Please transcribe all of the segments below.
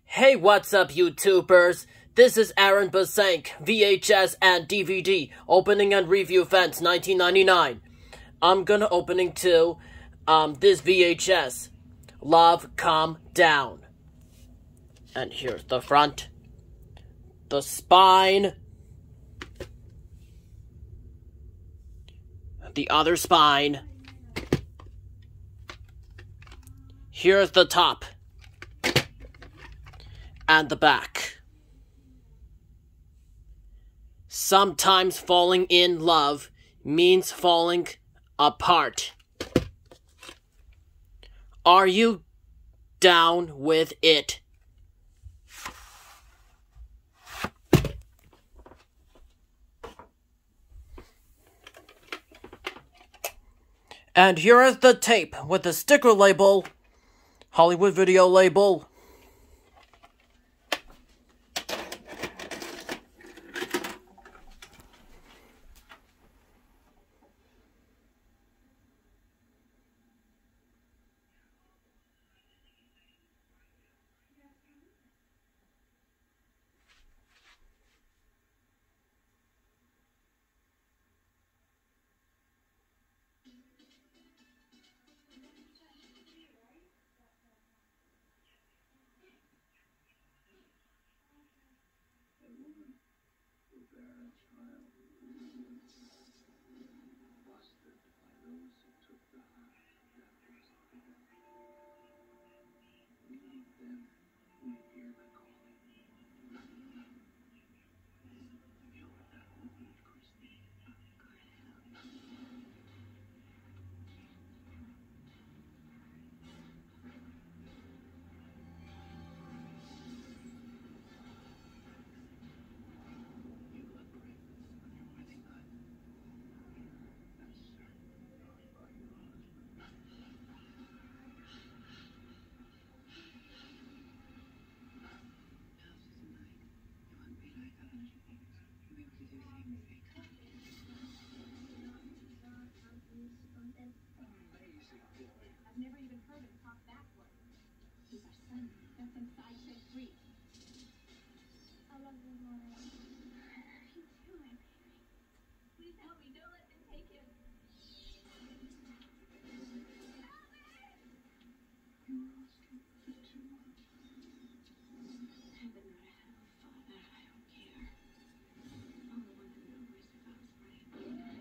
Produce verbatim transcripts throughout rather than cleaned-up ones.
Hey, what's up, YouTubers? This is Aaron Basank, V H S and D V D, opening and review events nineteen ninety-nine. I'm gonna opening to, um, this V H S, Love Calm Down. And here's the front, the spine, the other spine, here's the top, and the back. Sometimes falling in love means falling apart. Are you down with it? And here is the tape with the sticker label, Hollywood Video label. I've never even heard him talk that way. He's our son. That's inside check three. I love you, Mama. You too, my baby. Please help me. Don't let them take him. Help me! You're asking for too much. Heaven or hell, Father, I don't care. I'm the one who knows if I was right.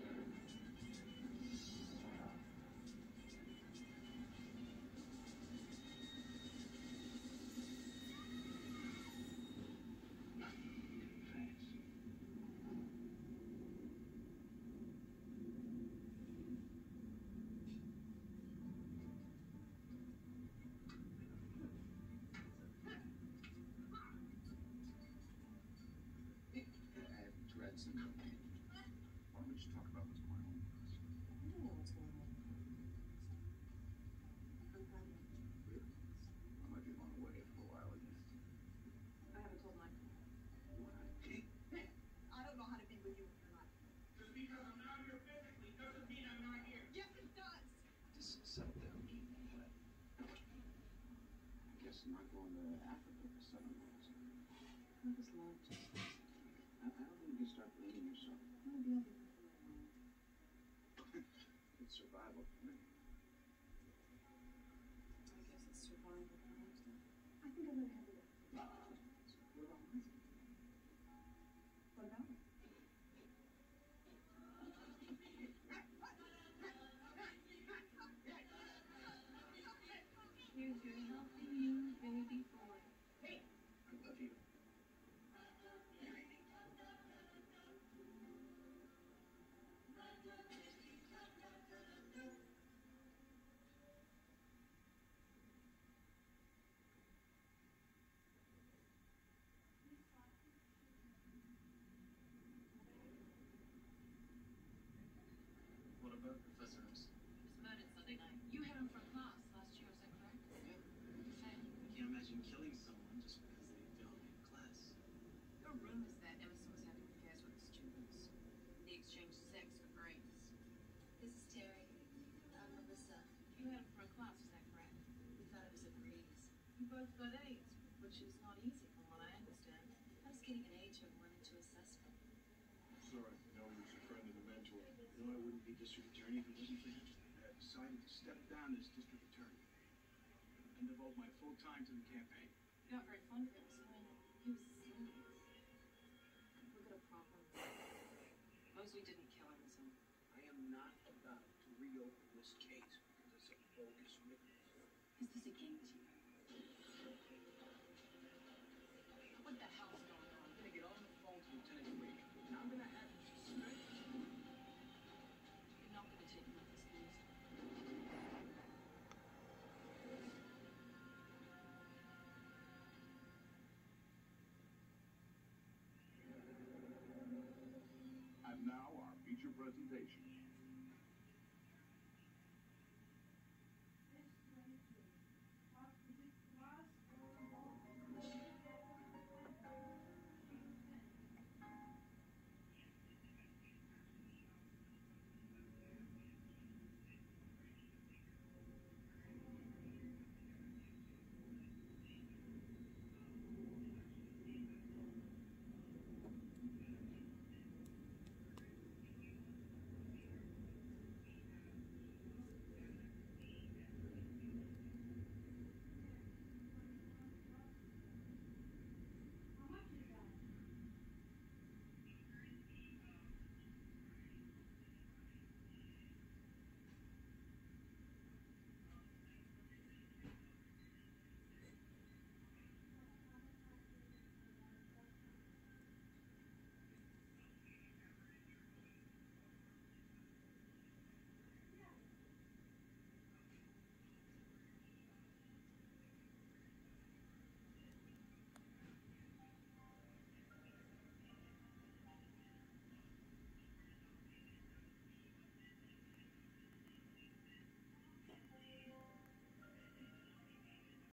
Some cocaine. Why don't we just talk about what's going on with us? I don't know what's going on. I'm pregnant. Really? I might be on the way for a while again. I haven't told Michael. Why? I don't know how to be with you if you're not. Just because I'm not here physically doesn't mean I'm not here. Yes, it does. Just settle down, Jimmy. I guess I'm not going to Africa for seven months. How does love just I, I don't think you can start blaming yourself. I'll be over here for a while. It's survival for me. I guess it's survival for most of us. I think I'm gonna have it. What about Michael? What about him? Here's your healthy new baby boy. I love you. What about Professor Epstein? He was murdered Sunday night. You had him for a class last year, is that correct? Yeah. What did you say? I can't imagine killing someone just because they failed me in class. There are rumors that Emerson was having affairs with his students. They exchanged sex for grades. This is Terry. I'm Melissa. You had him for a class, is that correct? We thought it was a breeze. You both got A's. which is not easy from what I understand. I was getting an age of wanting to assess them. Sorry, no, he was a friend and a mentor. You know, I wouldn't be district attorney if it wasn't for him. I decided to step down as district attorney and devote my full time to the campaign. Not very fun for him, so I know. He was serious. We've got a problem. Mosley didn't kill him, so I am not about to reopen this case because it's a bogus witness. is this a